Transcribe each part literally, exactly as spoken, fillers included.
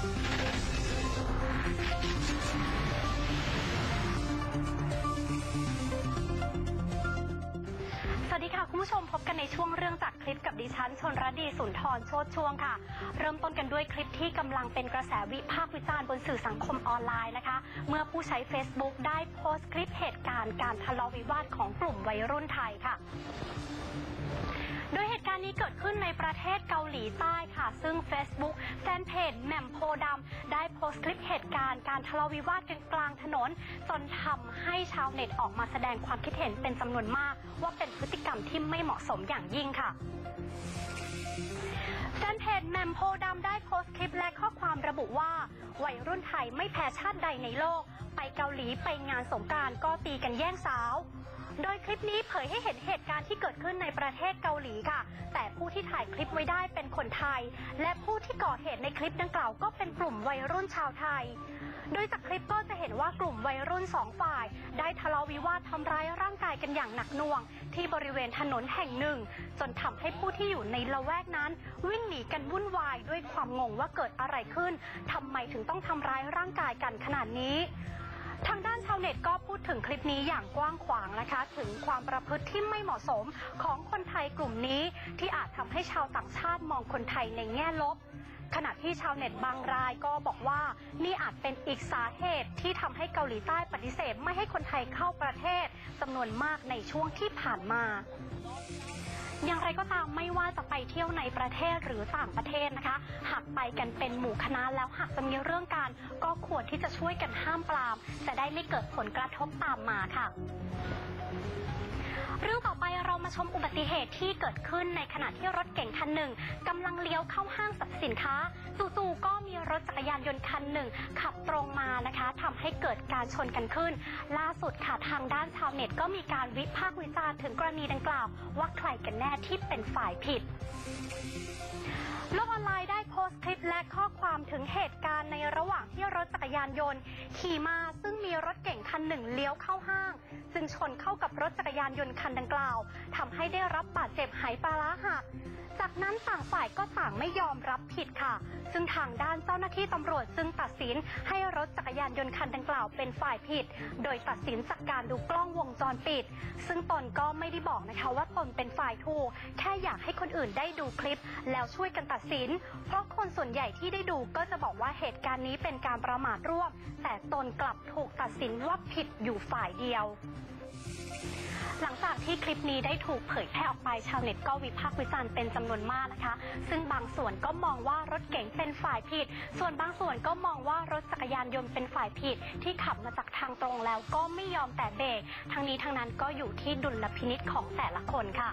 สวัสดีค่ะคุณผู้ชมพบกันในช่วงเรื่องจากคลิปกับดิฉันชนรดีสุนทรโชติช่วงค่ะเริ่มต้นกันด้วยคลิปที่กำลังเป็นกระแสวิพากษ์วิจารณ์บนสื่อสังคมออนไลน์นะคะเมื่อผู้ใช้ Facebook ได้โพสต์คลิปเหตุการณ์การทะเลาะวิวาทของกลุ่มวัยรุ่นไทยค่ะโดยเหตุการณ์นี้เกิดขึ้นในประเทศเกาหลีใต้ค่ะซึ่ง Facebook แฟนเพจแหม่มโพธิ์ดำได้โพสต์คลิปเหตุการณ์การทะเลาะวิวาทกันกลางถนนจนทำให้ชาวเน็ตออกมาแสดงความคิดเห็นเป็นจำนวนมากว่าเป็นพฤติกรรมที่ไม่เหมาะสมอย่างยิ่งค่ะแฟนเพจแหม่มโพธิ์ดำได้โพสต์คลิปและข้อความระบุว่าวัยรุ่นไทยไม่แพ้ชาติใดในโลกไปเกาหลีไปงานสงกรานต์ก็ตีกันแย่งสาวโดยคลิปนี้เผยให้เห็นเหตุการณ์ที่เกิดขึ้นในประเทศเกาหลีค่ะแต่ผู้ที่ถ่ายคลิปไว้ได้เป็นคนไทยและผู้ที่ก่อเหตุในคลิปดังกล่าวก็เป็นกลุ่มวัยรุ่นชาวไทยโดยจากคลิปก็จะเห็นว่ากลุ่มวัยรุ่นสองฝ่ายได้ทะเลาะวิวาททำร้ายร่างกายกันอย่างหนักหน่วงที่บริเวณถนนแห่งหนึ่งจนทำให้ผู้ที่อยู่ในละแวกนั้นวิ่งหนีกันวุ่นวายด้วยความงงว่าเกิดอะไรขึ้นทำไมถึงต้องทำร้ายร่างกายกันขนาดนี้ทางด้านชาวเน็ตก็พูดถึงคลิปนี้อย่างกว้างขวางนะคะถึงความประพฤติที่ไม่เหมาะสมของคนไทยกลุ่มนี้ที่อาจทำให้ชาวต่างชาติมองคนไทยในแง่ลบขณะที่ชาวเน็ตบางรายก็บอกว่านี่อาจเป็นอีกสาเหตุที่ทำให้เกาหลีใต้ปฏิเสธไม่ให้คนไทยเข้าประเทศจำนวนมากในช่วงที่ผ่านมาอย่างไรก็ตามไม่ว่าจะไปเที่ยวในประเทศหรือต่างประเทศนะคะหากไปกันเป็นหมู่คณะแล้วหากจะมีเรื่องการก็ควรที่จะช่วยกันห้ามปรามจะได้ไม่เกิดผลกระทบตามมาค่ะเรื่องต่อไปเรามาชมอุบัติเหตุที่เกิดขึ้นในขณะที่รถเก๋งคันหนึ่งกำลังเลี้ยวเข้าห้างสรรพสินค้าจู่ๆก็มีรถจักรยานยนต์คันหนึ่งขับตรงมานะคะทำให้เกิดการชนกันขึ้นล่าสุดค่ะทางด้านชาวเน็ตก็มีการวิพากษ์วิจารณ์ถึงกรณีดังกล่าวว่าใครกันแน่ที่เป็นฝ่ายผิดโลกออนไลน์ได้โพสต์คลิปและข้อความถึงเหตุการณ์ในระหว่างที่รถจักรยานยนต์ขี่มาซึ่งมีรถเก๋งคันหนึ่งเลี้ยวเข้าห้างจึงชนเข้ากับรถจักรยานยนต์คันดังกล่าวทำให้ได้รับบาดเจ็บหายปลาร้าหักจากนั้นต่างฝ่ายก็ต่างไม่ยอมรับผิดค่ะซึ่งทางด้านเจ้าหน้าที่ตำรวจจึงตัดสินให้รถจักรยานยนต์คันดังกล่าวเป็นฝ่ายผิดโดยตัดสินจากการดูกล้องวงจรปิดซึ่งตนก็ไม่ได้บอกนะคะว่าตนเป็นฝ่ายถูกแค่อยากให้คนอื่นได้ดูคลิปแล้วช่วยกันตัดสินเพราะคนส่วนใหญ่ที่ได้ดูก็จะบอกว่าเหตุการณ์นี้เป็นการประมาทร่วมแต่ตนกลับถูกตัดสินว่าผิดอยู่ฝ่ายเดียวหลังจากที่คลิปนี้ได้ถูกเผยแพร่ออกไปชาวเน็ตก็วิพากษ์วิจารณ์เป็นจำนวนมากนะคะซึ่งบางส่วนก็มองว่ารถเก๋งเป็นฝ่ายผิดส่วนบางส่วนก็มองว่ารถจักรยานยนต์เป็นฝ่ายผิดที่ขับมาจากทางตรงแล้วก็ไม่ยอมแตะเบรกทั้งนี้ทั้งนั้นก็อยู่ที่ดุลพินิจของแต่ละคนค่ะ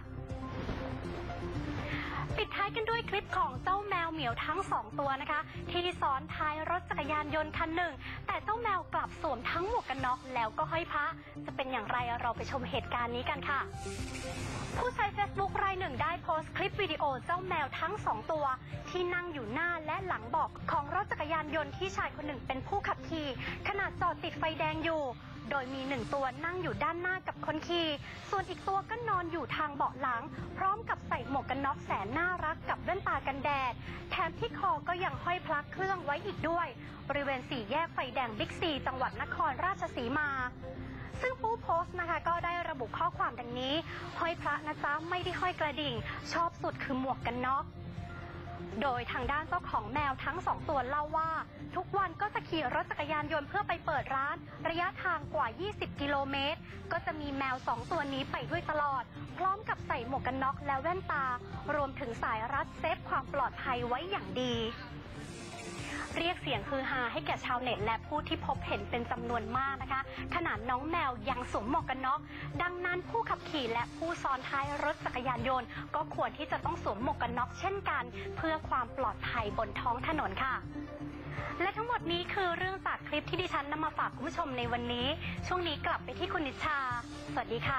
ปิดท้ายกันด้วยคลิปของเจ้าแมวเหมียวทั้งสองตัวนะคะที่ซ้อนท้ายรถจักรยานยนต์คันหนึ่งแต่เจ้าแมวกลับสวมทั้งหมวกกันน็อกแล้วก็ห้อยพระจะเป็นอย่างไรเราไปชมเหตุการณ์นี้กันค่ะผู้ใช้ Facebook รายหนึ่งได้โพสต์คลิปวิดีโอเจ้าแมวทั้งสองตัวที่นั่งอยู่หน้าและหลังเบาะของรถจักรยานยนต์ที่ชายคนหนึ่งเป็นผู้ขับขี่ขณะจอดติดไฟแดงอยู่โดยมีหนึ่งตัวนั่งอยู่ด้านหน้ากับคนขี่ส่วนอีกตัวก็นอนอยู่ทางเบาะหลังพร้อมกับใส่หมวกกันน็อกแสนน่ารักกับแว่นตากันแดดแถมที่คอก็ยังห้อยพระเครื่องไว้อีกด้วยบริเวณสี่แยกไฟแดงบิ๊กซีจังหวัดนครราชสีมาซึ่งผู้โพสต์นะคะก็ได้ระบุข้อความดังนี้ห้อยพระนะจ๊ะไม่ได้ห้อยกระดิ่งชอบสุดคือหมวกกันน็อกโดยทางด้านเจ้าของแมวทั้งสองตัวเล่าว่าทุกวันก็จะขี่รถจักรยานยนต์เพื่อไปเปิดร้านระยะทางกว่ายี่สิบกิโลเมตรก็จะมีแมวสองตัวนี้ไปด้วยตลอดพร้อมกับใส่หมวกกันน็อกและแว่นตารวมถึงสายรัดเซฟความปลอดภัยไว้อย่างดีเรียกเสียงฮือฮาให้แก่ชาวเน็ตและผู้ที่พบเห็นเป็นจำนวนมากนะคะขนาดน้องแมวยังสวมหมวกกันน็อกดังนั้นผู้ขับขี่และผู้ซ้อนท้ายรถจักรยานยนต์ก็ควรที่จะต้องสวมหมวกกันน็อกเช่นกันเพื่อความปลอดภัยบนท้องถนนค่ะและทั้งหมดนี้คือเรื่องจากคลิปที่ดิฉันนำมาฝากคุณผู้ชมในวันนี้ช่วงนี้กลับไปที่คุณนิชาสวัสดีค่ะ